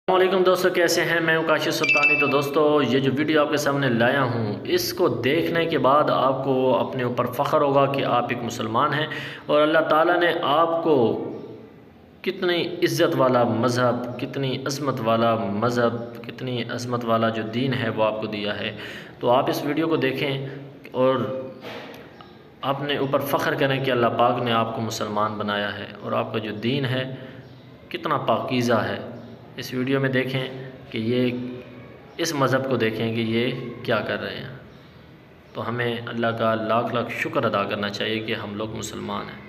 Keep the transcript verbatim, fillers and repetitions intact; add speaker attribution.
Speaker 1: वालेकुम दोस्तों, कैसे हैं। मैं हूं काशिफ सुल्तानी। तो दोस्तों, ये जो वीडियो आपके सामने लाया हूं, इसको देखने के बाद आपको अपने ऊपर फ़ख्र होगा कि आप एक मुसलमान हैं और अल्लाह ताला ने आपको कितनी इज़्ज़त वाला मज़हब, कितनी अज़मत वाला मज़हब, कितनी अज़मत वाला जो दीन है वो आपको दिया है। तो आप इस वीडियो को देखें और अपने ऊपर फ़ख्र करें कि अल्लाह पाक ने आपको मुसलमान बनाया है और आपका जो दीन है कितना पाकीज़ा है। इस वीडियो में देखें कि ये इस मज़हब को देखें कि ये क्या कर रहे हैं। तो हमें अल्लाह का लाख लाख शुक्र अदा करना चाहिए कि हम लोग मुसलमान हैं।